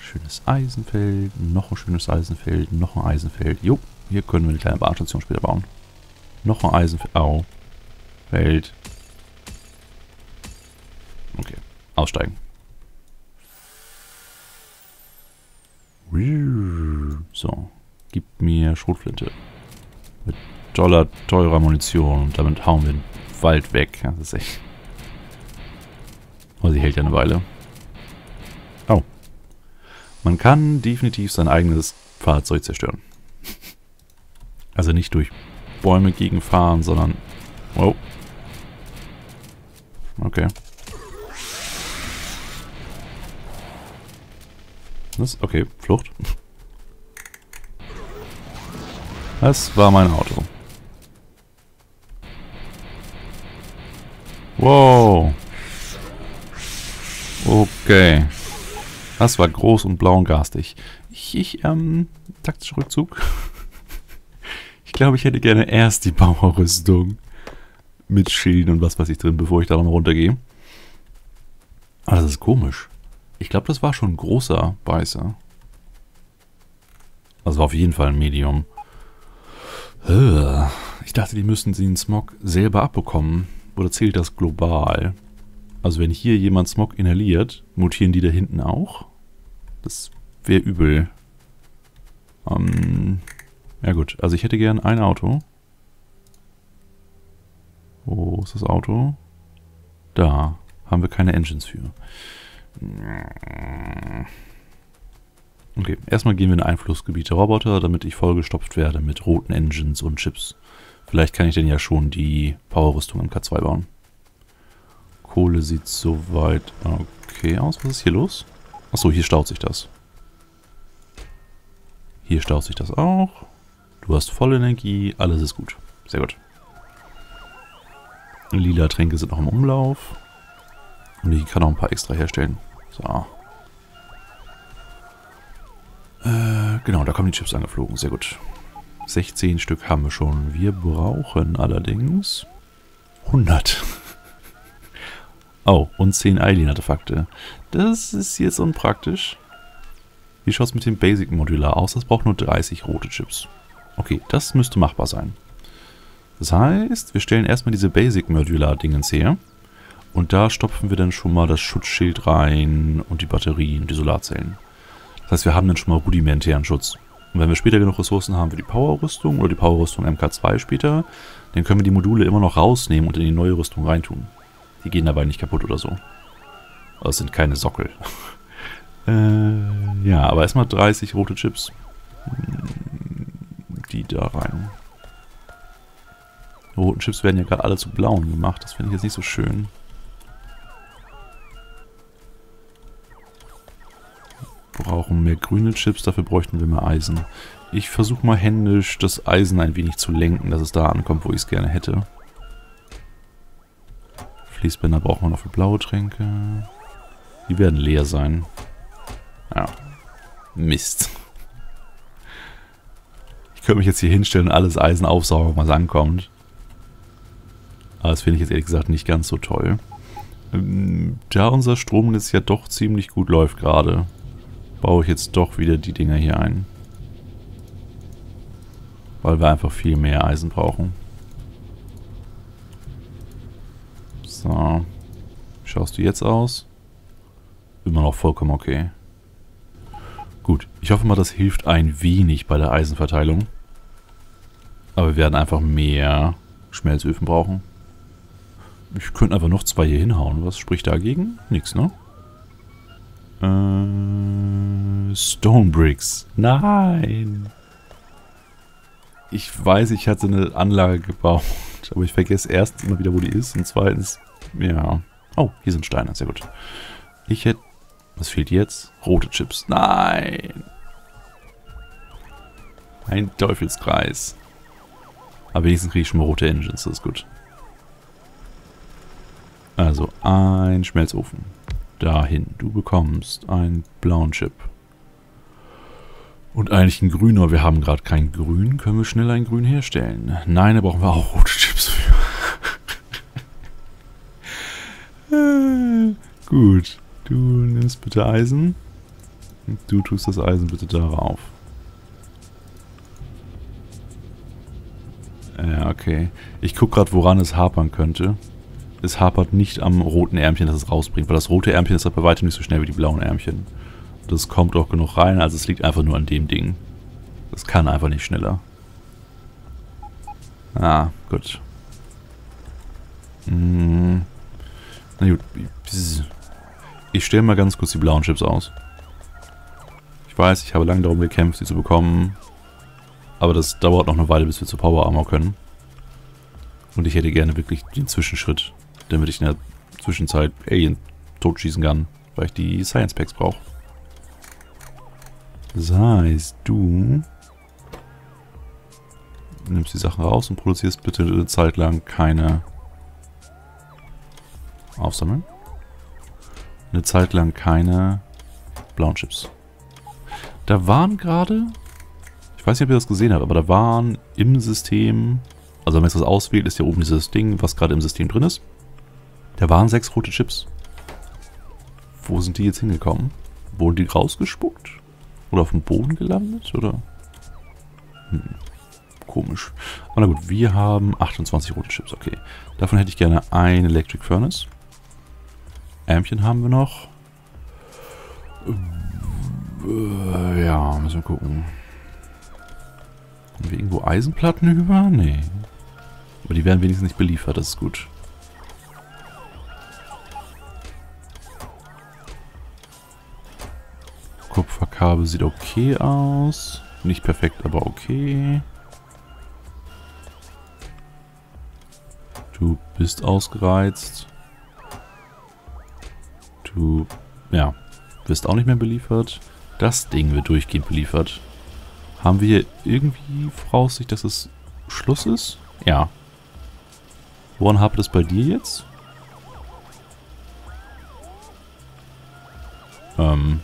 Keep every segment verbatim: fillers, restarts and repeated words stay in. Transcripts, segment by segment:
Schönes Eisenfeld, noch ein schönes Eisenfeld, noch ein Eisenfeld. Jo, hier können wir eine kleine Bahnstation später bauen. Noch ein Eisenfeld. Au. Feld. Okay, aussteigen. So, gib mir Schrotflinte. Mit toller, teurer Munition. Und damit hauen wir den Wald weg. Das ist echt... Aber sie hält ja eine Weile. Oh. Man kann definitiv sein eigenes Fahrzeug zerstören. Also nicht durch Bäume gegenfahren, sondern... Oh. Okay. Das, okay, Flucht. Das war mein Auto. Wow. Okay. Das war groß und blau und garstig. Ich, ich, ähm, taktischer Rückzug. Ich glaube, ich hätte gerne erst die Bauerrüstung mit Schilden und was weiß ich drin, bevor ich da nochmal runtergehe. Aber das ist komisch. Ich glaube, das war schon ein großer Beißer. Das war auf jeden Fall ein Medium. Ich dachte, die müssen den Smog selber abbekommen. Oder zählt das global? Also wenn hier jemand Smog inhaliert, mutieren die da hinten auch? Das wäre übel. Ähm, ja gut, also ich hätte gern ein Auto. Wo ist das Auto? Da. Haben wir keine Engines für. Okay, erstmal gehen wir in Einflussgebiete Roboter, damit ich vollgestopft werde mit roten Engines und Chips. Vielleicht kann ich denn ja schon die Powerrüstung im K zwei bauen. Kohle sieht soweit okay aus. Was ist hier los? Achso, hier staut sich das. Hier staut sich das auch. Du hast volle Energie, alles ist gut. Sehr gut. Lila Tränke sind noch im Umlauf. Und ich kann noch ein paar extra herstellen. So. Äh, genau, da kommen die Chips angeflogen. Sehr gut. sechzehn Stück haben wir schon. Wir brauchen allerdings hundert. Oh, und zehn Alien-Artefakte. Das ist jetzt unpraktisch. Wie schaut es mit dem Basic-Modular aus? Das braucht nur dreißig rote Chips. Okay, das müsste machbar sein. Das heißt, wir stellen erstmal diese Basic-Modular-Dingens her. Und da stopfen wir dann schon mal das Schutzschild rein und die Batterien und die Solarzellen. Das heißt, wir haben dann schon mal rudimentären Schutz. Und wenn wir später genug Ressourcen haben für die Powerrüstung oder die Powerrüstung M K zwei später, dann können wir die Module immer noch rausnehmen und in die neue Rüstung reintun. Die gehen dabei nicht kaputt oder so. Aber es sind keine Sockel. äh, ja, aber erstmal dreißig rote Chips. Die da rein. Die roten Chips werden ja gerade alle zu blauen gemacht. Das finde ich jetzt nicht so schön. Wir brauchen mehr grüne Chips, dafür bräuchten wir mehr Eisen. Ich versuche mal händisch das Eisen ein wenig zu lenken, dass es da ankommt, wo ich es gerne hätte. Fließbänder brauchen wir noch für blaue Tränke. Die werden leer sein. Ja. Mist. Ich könnte mich jetzt hier hinstellen und alles Eisen aufsaugen, was ankommt. Aber das finde ich jetzt ehrlich gesagt nicht ganz so toll. Da unser Stromnetz ja doch ziemlich gut läuft gerade, baue ich jetzt doch wieder die Dinger hier ein. Weil wir einfach viel mehr Eisen brauchen. So. Wie schaust du jetzt aus? Immer noch vollkommen okay. Gut, ich hoffe mal, das hilft ein wenig bei der Eisenverteilung. Aber wir werden einfach mehr Schmelzöfen brauchen. Ich könnte einfach noch zwei hier hinhauen. Was spricht dagegen? Nix, ne? Äh, Stone Bricks. Nein! Ich weiß, ich hatte eine Anlage gebaut, aber ich vergesse erstens immer wieder, wo die ist. Und zweitens, ja. Oh, hier sind Steine, sehr gut. Ich hätte... Was fehlt jetzt? Rote Chips. Nein! Ein Teufelskreis. Aber wenigstens kriege ich schon mal rote Engines, das ist gut. Also, ein Schmelzofen. Dahin. Du bekommst einen blauen Chip. Und eigentlich ein grüner. Wir haben gerade kein Grün. Können wir schnell ein Grün herstellen? Nein, da brauchen wir auch rote Chips für. Gut. Du nimmst bitte Eisen. Du tust das Eisen bitte darauf. Ja, okay. Ich gucke gerade, woran es hapern könnte. Es hapert nicht am roten Ärmchen, das es rausbringt, weil das rote Ärmchen ist bei weitem nicht so schnell wie die blauen Ärmchen. Das kommt auch genug rein, also es liegt einfach nur an dem Ding. Das kann einfach nicht schneller. Ah, gut. Hm. Na gut. Ich stelle mal ganz kurz die blauen Chips aus. Ich weiß, ich habe lange darum gekämpft, sie zu bekommen. Aber das dauert noch eine Weile, bis wir zur Power Armor können. Und ich hätte gerne wirklich den Zwischenschritt, damit ich in der Zwischenzeit Alien totschießen kann, weil ich die Science Packs brauche. Das heißt, du nimmst die Sachen raus und produzierst bitte eine Zeit lang keine aufsammeln. Eine Zeit lang keine blauen Chips. Da waren gerade, ich weiß nicht, ob ihr das gesehen habt, aber da waren im System, also wenn man das auswählt, ist ja oben dieses Ding, was gerade im System drin ist. Da waren sechs rote Chips. Wo sind die jetzt hingekommen? Wurden die rausgespuckt? Oder auf dem Boden gelandet? Oder? Hm. Komisch. Aber na gut, wir haben achtundzwanzig rote Chips, okay. Davon hätte ich gerne ein Electric Furnace. Ärmchen haben wir noch. Äh, ja, müssen wir gucken. Haben wir irgendwo Eisenplatten über? Nee. Aber die werden wenigstens nicht beliefert, das ist gut. Kupferkabel sieht okay aus. Nicht perfekt, aber okay. Du bist ausgereizt. Du, ja, wirst auch nicht mehr beliefert. Das Ding wird durchgehend beliefert. Haben wir irgendwie Voraussicht, dass es Schluss ist? Ja. Woran hapert es bei dir jetzt? Ähm.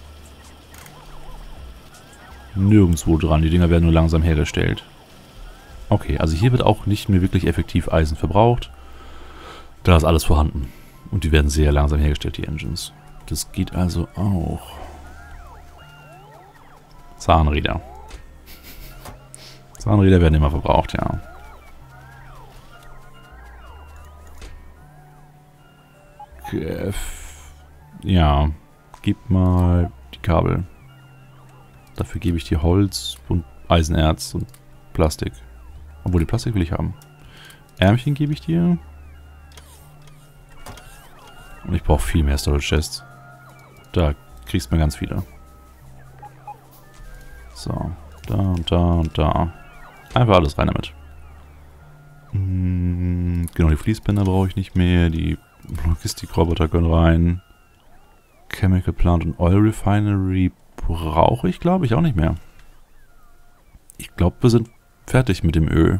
Nirgendwo dran. Die Dinger werden nur langsam hergestellt. Okay, also hier wird auch nicht mehr wirklich effektiv Eisen verbraucht. Da ist alles vorhanden. Und die werden sehr langsam hergestellt, die Engines. Das geht also auch. Zahnräder. Zahnräder werden immer verbraucht, ja. Ja, gib mal die Kabel. Dafür gebe ich dir Holz und Eisenerz und Plastik. Obwohl, die Plastik will ich haben. Ärmchen gebe ich dir. Und ich brauche viel mehr Storage Chests. Da kriegst du mir ganz viele. So, da und da und da. Einfach alles rein damit. Hm, genau, die Fließbänder brauche ich nicht mehr. Die Logistikroboter können rein. Chemical Plant und Oil Refinery brauche ich, glaube ich, auch nicht mehr. Ich glaube, wir sind fertig mit dem Öl.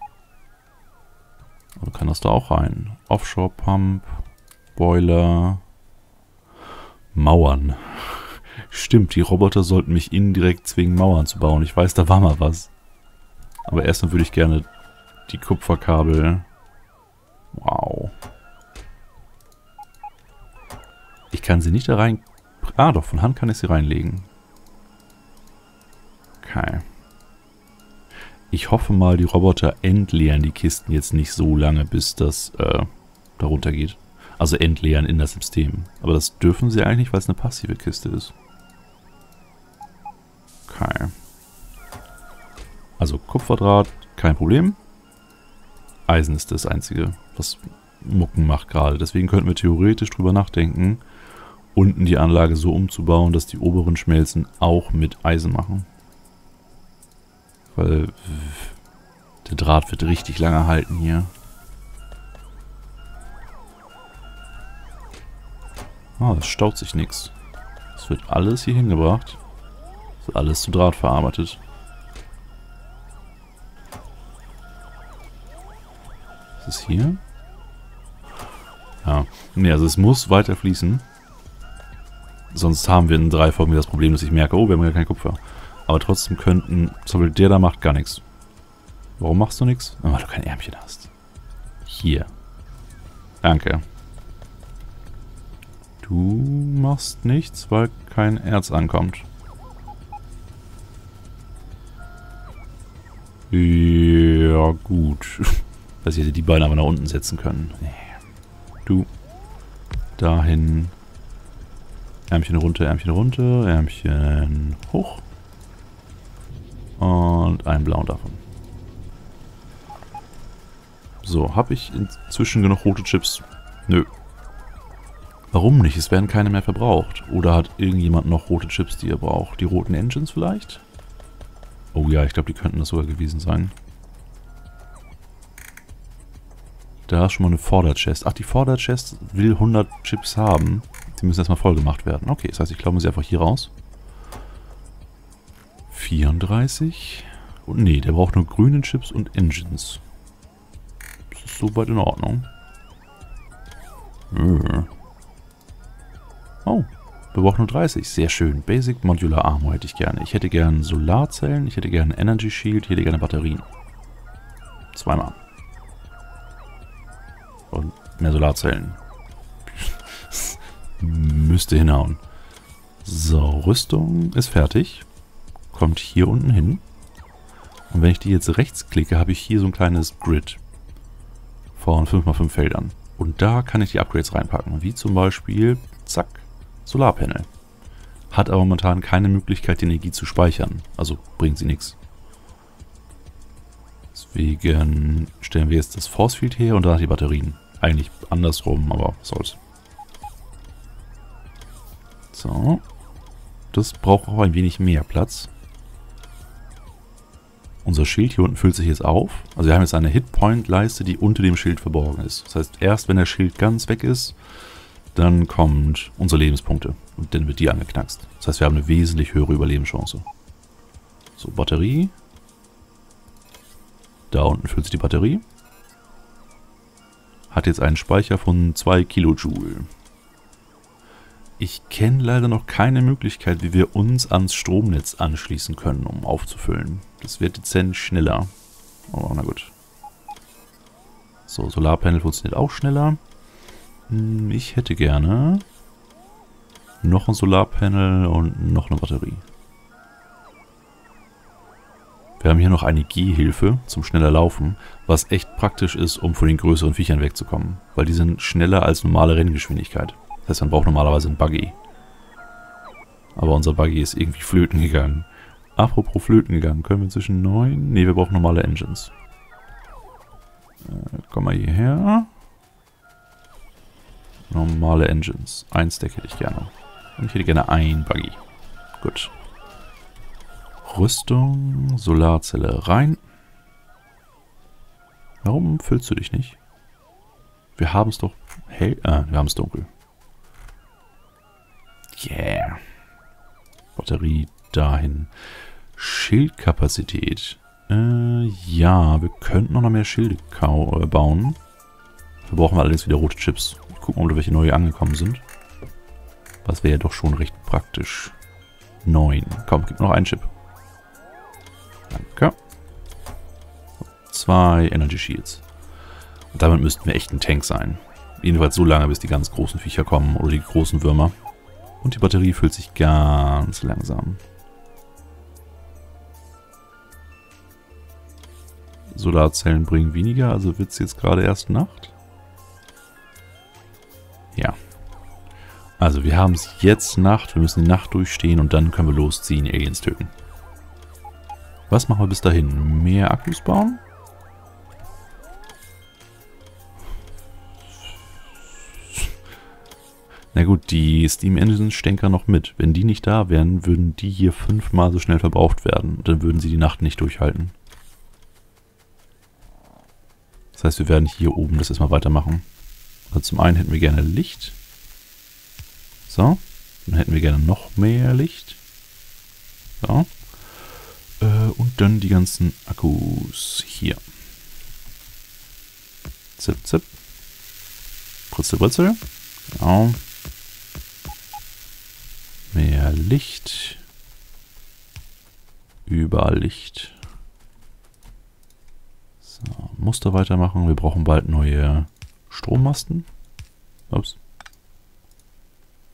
Also kann das da auch rein. Offshore Pump, Boiler, Mauern. Stimmt, die Roboter sollten mich indirekt zwingen, Mauern zu bauen. Ich weiß, da war mal was. Aber erstmal würde ich gerne die Kupferkabel... Wow. Ich kann sie nicht da rein... Ah, doch, von Hand kann ich sie reinlegen. Okay. Ich hoffe mal, die Roboter entleeren die Kisten jetzt nicht so lange, bis das äh, darunter geht. Also entleeren in das System. Aber das dürfen sie eigentlich nicht, weil es eine passive Kiste ist. Okay. Also Kupferdraht, kein Problem. Eisen ist das Einzige, was Mucken macht gerade. Deswegen könnten wir theoretisch drüber nachdenken, unten die Anlage so umzubauen, dass die oberen Schmelzen auch mit Eisen machen. Weil der Draht wird richtig lange halten hier. Ah, es staut sich nichts. Es wird alles hier hingebracht. Es wird alles zu Draht verarbeitet. Was ist hier? Ja. Ne, also es muss weiter fließen. Sonst haben wir in drei Folgen das Problem, dass ich merke, oh, wir haben ja kein Kupfer. Aber trotzdem könnten, zum Beispiel der da macht gar nichts. Warum machst du nichts? Weil du kein Ärmchen hast. Hier. Danke. Du machst nichts, weil kein Erz ankommt. Ja, gut. Dass ich hätte die beiden aber nach unten setzen können. Du. Dahin. Ärmchen runter, Ärmchen runter, Ärmchen hoch. Und einen blauen davon. So, habe ich inzwischen genug rote Chips? Nö. Warum nicht? Es werden keine mehr verbraucht. Oder hat irgendjemand noch rote Chips, die er braucht? Die roten Engines vielleicht? Oh ja, ich glaube, die könnten das sogar gewesen sein. Da ist schon mal eine Vorder-Chest. Ach, die Vorder-Chest will hundert Chips haben. Die müssen erstmal voll gemacht werden. Okay, das heißt, ich glaube sie einfach hier raus. vierunddreißig. Und nee, der braucht nur grüne Chips und Engines. Das ist soweit in Ordnung. Oh, wir brauchen nur dreißig. Sehr schön. Basic Modular Armor hätte ich gerne. Ich hätte gerne Solarzellen, ich hätte gerne Energy Shield, ich hätte gerne Batterien. Zweimal. Und mehr Solarzellen. Müsste hinhauen. So, Rüstung ist fertig. Kommt hier unten hin. Und wenn ich die jetzt rechts klicke, habe ich hier so ein kleines Grid. Von fünf mal fünf Feldern. Und da kann ich die Upgrades reinpacken. Wie zum Beispiel, zack, Solarpanel. Hat aber momentan keine Möglichkeit, die Energie zu speichern. Also bringt sie nichts. Deswegen stellen wir jetzt das Force Field her und danach die Batterien. Eigentlich andersrum, aber was soll's. So. Das braucht auch ein wenig mehr Platz. Unser Schild hier unten füllt sich jetzt auf. Also wir haben jetzt eine Hitpoint-Leiste, die unter dem Schild verborgen ist. Das heißt, erst wenn der Schild ganz weg ist, dann kommt unsere Lebenspunkte. Und dann wird die angeknackst. Das heißt, wir haben eine wesentlich höhere Überlebenschance. So, Batterie. Da unten füllt sich die Batterie. Hat jetzt einen Speicher von zwei Kilojoule. Ich kenne leider noch keine Möglichkeit, wie wir uns ans Stromnetz anschließen können, um aufzufüllen. Das wird dezent schneller. Oh, na gut. So, Solarpanel funktioniert auch schneller. Ich hätte gerne noch ein Solarpanel und noch eine Batterie. Wir haben hier noch eine Gehhilfe zum schneller Laufen, was echt praktisch ist, um von den größeren Viechern wegzukommen. Weil die sind schneller als normale Renngeschwindigkeit. Das heißt, man braucht normalerweise einen Buggy. Aber unser Buggy ist irgendwie flöten gegangen. Apropos flöten gegangen, können wir inzwischen neun? Ne, wir brauchen normale Engines. Äh, komm mal hierher. Normale Engines. Ein Stack hätte ich gerne. Und ich hätte gerne ein Buggy. Gut. Rüstung, Solarzelle rein. Warum füllst du dich nicht? Wir haben es doch hell. Ah, wir haben es dunkel. Yeah. Batterie dahin. Schildkapazität. Äh, ja, wir könnten noch mehr Schilde äh, bauen. Wir brauchen allerdings wieder rote Chips. Gucken, ob da welche neue angekommen sind. Das wäre ja doch schon recht praktisch. Neun. Komm, gib noch einen Chip. Danke. Zwei Energy Shields. Und damit müssten wir echt ein Tank sein. Jedenfalls so lange, bis die ganz großen Viecher kommen oder die großen Würmer. Und die Batterie füllt sich ganz langsam. Solarzellen bringen weniger, also wird es jetzt gerade erst Nacht? Ja. Also wir haben es jetzt Nacht, wir müssen die Nacht durchstehen und dann können wir losziehen, Aliens töten. Was machen wir bis dahin? Mehr Akkus bauen? Na gut, die Steam Engines stänkern noch mit. Wenn die nicht da wären, würden die hier fünfmal so schnell verbraucht werden. Und dann würden sie die Nacht nicht durchhalten. Das heißt, wir werden hier oben das erstmal weitermachen. Also zum einen hätten wir gerne Licht. So. Dann hätten wir gerne noch mehr Licht. So. Äh, und dann die ganzen Akkus hier. Zip, zip. Britzel, Britzel. Genau. Mehr Licht. Überall Licht. So, Muster weitermachen. Wir brauchen bald neue Strommasten. Ups.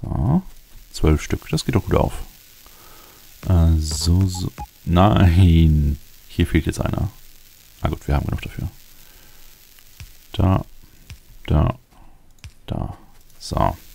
So. Zwölf Stück. Das geht doch gut auf. Äh, so, so. Nein. Hier fehlt jetzt einer. Na gut, wir haben genug dafür. Da. Da. Da. So.